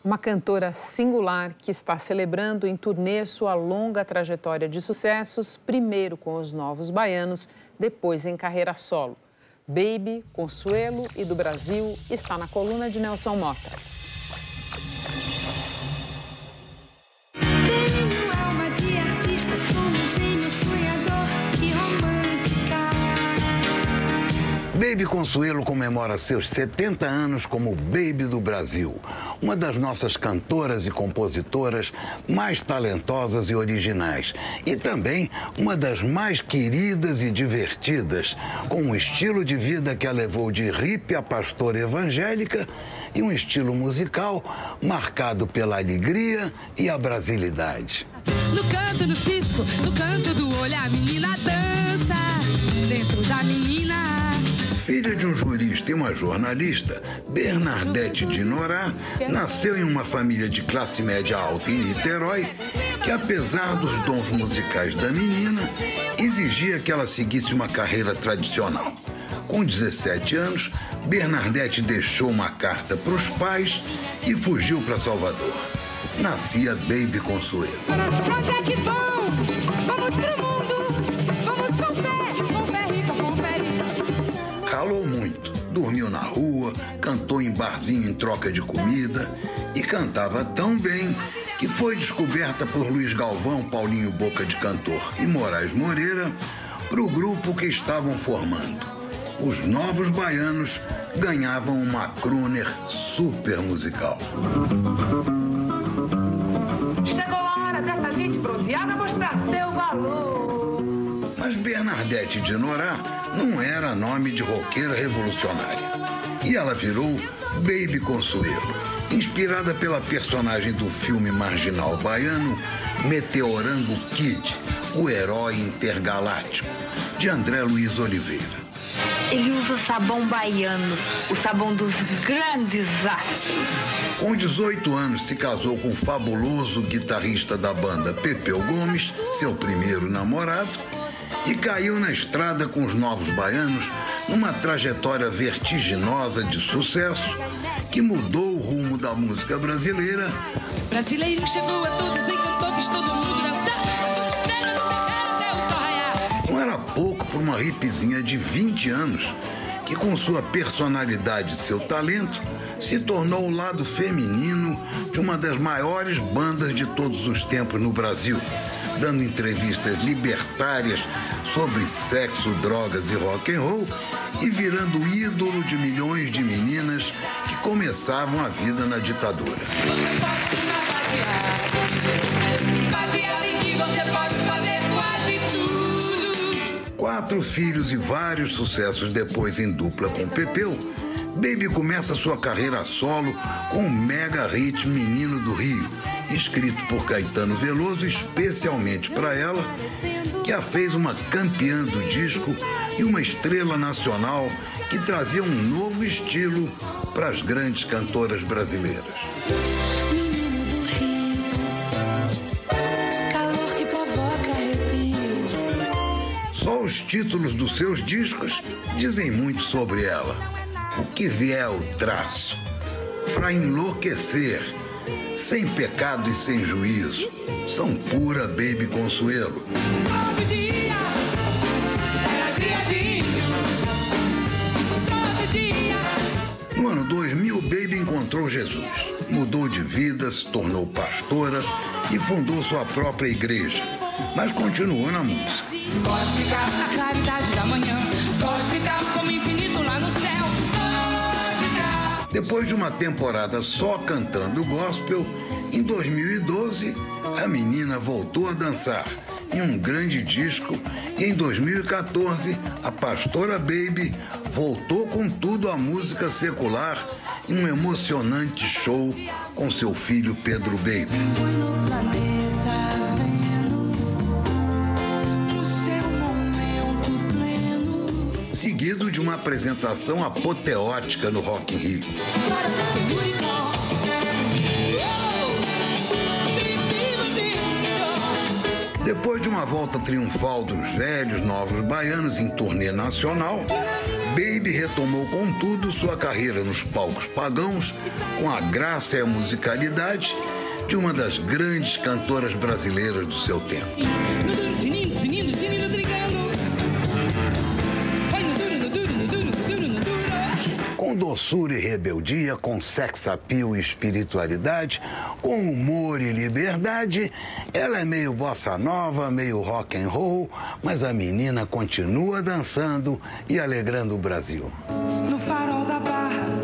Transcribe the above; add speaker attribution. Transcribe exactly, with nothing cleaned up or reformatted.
Speaker 1: Uma cantora singular que está celebrando em turnê sua longa trajetória de sucessos, primeiro com os Novos Baianos, depois em carreira solo. Baby, Consuelo e do Brasil está na coluna de Nelson Mota.
Speaker 2: Baby Consuelo comemora seus setenta anos como Baby do Brasil, uma das nossas cantoras e compositoras mais talentosas e originais. E também uma das mais queridas e divertidas, com um estilo de vida que a levou de hippie a pastora evangélica e um estilo musical marcado pela alegria e a brasilidade.
Speaker 3: No canto do cisco, no canto do olho, a menina dança dentro da menina.
Speaker 2: Filha de um jurista e uma jornalista, Bernardete de Norá nasceu em uma família de classe média alta em Niterói, que apesar dos dons musicais da menina, exigia que ela seguisse uma carreira tradicional. Com dezessete anos, Bernardete deixou uma carta para os pais e fugiu para Salvador. Nascia Baby Consuelo.
Speaker 3: Onde é que vão? Vamos pro mundo, vamos com fé, com fé rica, com fé rica.
Speaker 2: Ralou muito, dormiu na rua, cantou em barzinho em troca de comida e cantava tão bem que foi descoberta por Luiz Galvão, Paulinho Boca de Cantor e Moraes Moreira para o grupo que estavam formando. Os Novos Baianos ganhavam uma crooner super musical.
Speaker 3: Chegou a hora dessa gente bronzeada mostrar seu valor.
Speaker 2: Mas Bernardete de Norá não era nome de roqueira revolucionária. E ela virou Baby Consuelo, inspirada pela personagem do filme marginal baiano Meteorango Kid, o herói intergaláctico, de André Luiz Oliveira.
Speaker 4: Ele usa sabão baiano, o sabão dos grandes astros.
Speaker 2: Com dezoito anos, se casou com o fabuloso guitarrista da banda Pepeu Gomes, seu primeiro namorado, e caiu na estrada com os Novos Baianos numa trajetória vertiginosa de sucesso que mudou o rumo da música brasileira.
Speaker 3: Brasileiro chegou a todos, encantou, fez todo mundo dançar.
Speaker 2: Não era pouco para uma hippiezinha de vinte anos que, com sua personalidade e seu talento, se tornou o lado feminino de uma das maiores bandas de todos os tempos no Brasil, dando entrevistas libertárias sobre sexo, drogas e rock and roll e virando ídolo de milhões de meninas que começavam a vida na ditadura.
Speaker 3: Você pode basear, basear em que você pode fazer quase tudo.
Speaker 2: Quatro filhos e vários sucessos depois em dupla com Pepeu, Baby começa sua carreira solo com o mega hit Menino do Rio, escrito por Caetano Veloso especialmente para ela, que a fez uma campeã do disco e uma estrela nacional que trazia um novo estilo para as grandes cantoras brasileiras.
Speaker 3: Menino do Rio, calor que provoca arrepio.
Speaker 2: Só os títulos dos seus discos dizem muito sobre ela. O que vier o traço, para enlouquecer, sem pecado e sem juízo, são pura Baby Consuelo.
Speaker 3: Todo dia era dia de índio. Todo dia.
Speaker 2: No ano dois mil, Baby encontrou Jesus, mudou de vida, se tornou pastora e fundou sua própria igreja, mas continuou na música.
Speaker 3: Pode ficar na claridade da manhã, pode ficar como infinito lá no céu.
Speaker 2: Depois de uma temporada só cantando gospel, em dois mil e doze, a menina voltou a dançar em um grande disco e em dois mil e quatorze, a pastora Baby voltou com tudo à música secular em um emocionante show com seu filho Pedro Baby.
Speaker 3: Foi no planeta Vênus, no seu momento pleno.
Speaker 2: Seguido de uma apresentação apoteótica no Rock in Rio. Depois de uma volta triunfal dos velhos Novos Baianos em turnê nacional, Baby retomou, contudo, sua carreira nos palcos pagãos com a graça e a musicalidade de uma das grandes cantoras brasileiras do seu tempo. Com doçura e rebeldia, com sex appeal e espiritualidade, com humor e liberdade, ela é meio bossa nova, meio rock and roll, mas a menina continua dançando e alegrando o Brasil.
Speaker 5: No farol da Barra,